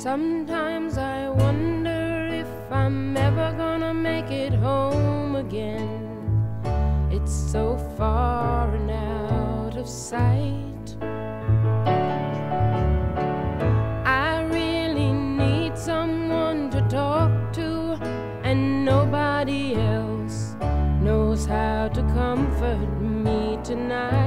Sometimes I wonder if I'm ever gonna make it home again. It's so far and out of sight. I really need someone to talk to, and nobody else knows how to comfort me tonight.